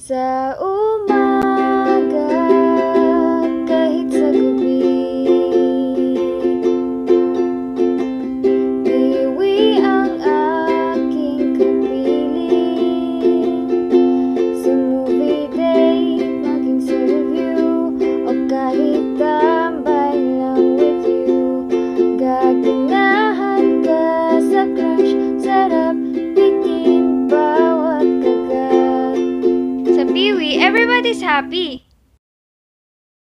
Sa umaga, kahit sa gabi, iwi ang aking kapiling. Sa movie date, maging sa review, o kahit tambay lang with you. Gaganahan ka sa crush, sarap bitin bawat kagat. Sa Piwi, everybody's happy.